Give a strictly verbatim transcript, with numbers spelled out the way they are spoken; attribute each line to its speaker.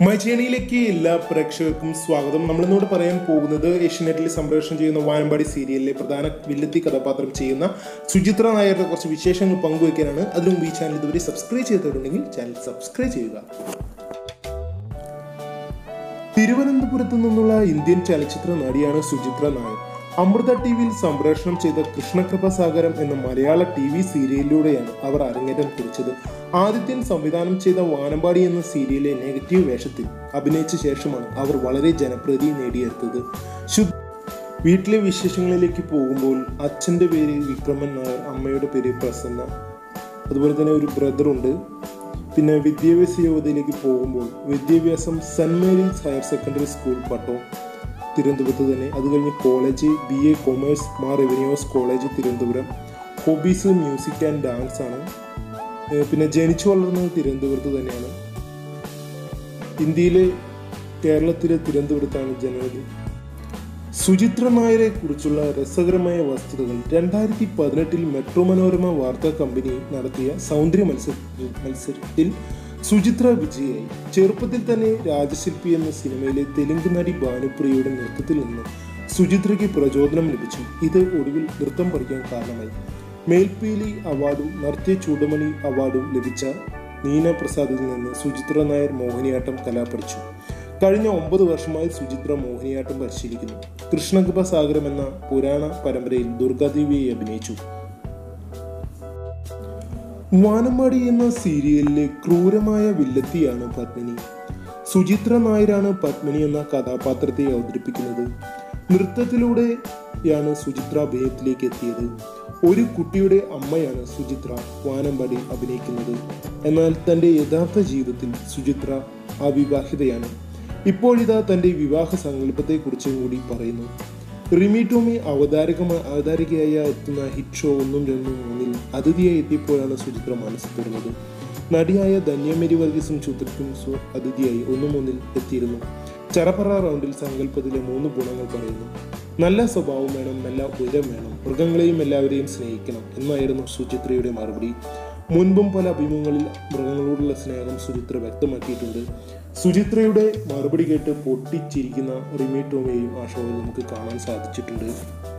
Speaker 1: മൈജേണിയിലേക്ക് എല്ലാ പ്രേക്ഷകർക്കും സ്വാഗതം. നമ്മളിന്നോട് പറയാൻ പോകുന്നത് ഏഷ്യാനെറ്റിൽ സംപ്രേഷണം ചെയ്യുന്ന വാനമ്പാടി സീരിയലിലെ പ്രധാന വില്ലത്തി കഥാപാത്രം ചെയ്യുന്ന സുചിത്ര നായരുടെ കുറച്ച് വിശേഷങ്ങൾ പങ്കുവയ്ക്കാനാണ്. അതിനു മുമ്പ് ഈ ചാനൽ ഇതുവരെ സബ്സ്ക്രൈബ് ചെയ്തിട്ടുണ്ടെങ്കിൽ ചാനൽ സബ്സ്ക്രൈബ് ചെയ്യുക. തിരുവനന്തപുരത്തു നിന്നുള്ള ഇന്ത്യൻ ചലച്ചിത്ര നടിയാണ് സുചിത്ര നായർ. അമൃത ടി വിയിൽ സംപ്രേഷണം ചെയ്ത കൃഷ്ണകൃപാസാഗരം എന്ന മലയാള ടി വി സീരിയലിലൂടെയാണ് അവർ അരങ്ങേറ്റം കുറിച്ചത്. ആദിത്യൻ സംവിധാനം ചെയ്ത വാനമ്പാടി എന്ന സീരിയലിലെ നെഗറ്റീവ് വേഷത്തിൽ അഭിനയിച്ച ശേഷമാണ് അവർ വളരെ ജനപ്രീതി നേടിയെടുത്തത്. വീട്ടിലെ വിശേഷങ്ങളിലേക്ക് പോകുമ്പോൾ അച്ഛൻ്റെ പേര് വിക്രമൻ നായർ, അമ്മയുടെ പേര് പ്രസന്ന, അതുപോലെ തന്നെ ഒരു ബ്രദറുണ്ട്. പിന്നെ വിദ്യാഭ്യാസ യോഗ്യതയിലേക്ക് പോകുമ്പോൾ വിദ്യാഭ്യാസം Saint Mary's higher secondary school പട്ടോ തിരുവനന്തപുരത്ത് തന്നെ. അത് കഴിഞ്ഞ് college B A commerce Mar റെവന്യൂസ് college Thiruvananthapuram. Hobbies music and dance ആണ്. പിന്നെ ജനിച്ചു വളർന്നത് തിരുവനന്തപുരത്ത് തന്നെയാണ്. ഇന്ത്യയിലെ കേരളത്തിലെ തിരുവനന്തപുരത്താണ് ജനനം. സുചിത്ര നായരെ കുറിച്ചുള്ള രസകരമായ വസ്തുതകൾ. രണ്ടായിരത്തി പതിനെട്ടിൽ മെട്രോ മനോരമ വാർത്താ കമ്പനി നടത്തിയ സൗന്ദര്യ മത്സര മത്സരത്തിൽ സുചിത്ര വിജയായി. ചെറുപ്പത്തിൽ തന്നെ രാജശില്പി എന്ന സിനിമയിലെ തെലുങ്ക് നടി ഭാനുപ്രിയയുടെ നൃത്തത്തിൽ നിന്ന് സുചിത്രയ്ക്ക് പ്രചോദനം ലഭിച്ചു. ഇത് ഒടുവിൽ നൃത്തം പഠിക്കാൻ കാരണമായി. മേൽപ്പീലി അവാർഡും നർത്തയ ചൂടമണി അവാർഡും ലഭിച്ച നീന പ്രസാദിൽ നിന്ന് സുചിത്ര നായർ മോഹിനിയാട്ടം കല പഠിച്ചു. കഴിഞ്ഞ ഒമ്പത് വർഷമായി സുചിത്ര മോഹിനിയാട്ടം പരിശീലിക്കുന്നു. കൃഷ്ണകൃപാസാഗരം എന്ന പുരാണ പരമ്പരയിൽ ദുർഗാദേവിയെ അഭിനയിച്ചു. വാനമ്പാടി എന്ന സീരിയലിലെ ക്രൂരമായ വില്ലത്തിയാണ് പത്മിനി. സുചിത്ര നായരാണ് പത്മിനി എന്ന കഥാപാത്രത്തെ അവതരിപ്പിക്കുന്നത്. നൃത്തത്തിലൂടെയാണ് സുചിത്ര അഭിനയത്തിലേക്ക് എത്തിയത്. ഒരു കുട്ടിയുടെ അമ്മയാണ് സുചിത്ര വാനമ്പാടി അഭിനയിക്കുന്നത്. എന്നാൽ തൻ്റെ യഥാർത്ഥ ജീവിതത്തിൽ സുചിത്ര അവിവാഹിതയാണ്. ഇപ്പോഴിതാ തൻ്റെ വിവാഹ സങ്കല്പത്തെക്കുറിച്ചും കൂടി പറയുന്നു. റിമി ടോമി അവതാരകമായി അവതാരികയായി എത്തുന്ന ഹിറ്റ് ഷോ ഒന്നും രണ്ടും മൂന്നിൽ അതിഥിയായി എത്തിയപ്പോഴാണ് സുചിത്ര മനസ്സ് തുറന്നത്. നടിയായ ധന്യമേരി വർഗീസും ചിത്രയ്ക്കും അതിഥിയായി ഒന്നും മൂന്നിൽ എത്തിയിരുന്നു. ചറപ്പറ റൗണ്ടിൽ സങ്കല്പത്തിലെ മൂന്ന് ഗുണങ്ങൾ പറയുന്നു. നല്ല സ്വഭാവം വേണം, നല്ല ഉയരം വേണം, മൃഗങ്ങളെയും എല്ലാവരെയും സ്നേഹിക്കണം എന്നായിരുന്നു സുചിത്രയുടെ മറുപടി. മുൻപും പല അഭിമുഖങ്ങളിൽ മൃഗങ്ങളോടുള്ള സ്നേഹം സുചിത്ര വ്യക്തമാക്കിയിട്ടുണ്ട്. സുചിത്രയുടെ മറുപടി കേട്ട് പൊട്ടിച്ചിരിക്കുന്ന റിമി ടോമിയെയും ആ ഷോയിൽ നമുക്ക് കാണാൻ സാധിച്ചിട്ടുണ്ട്.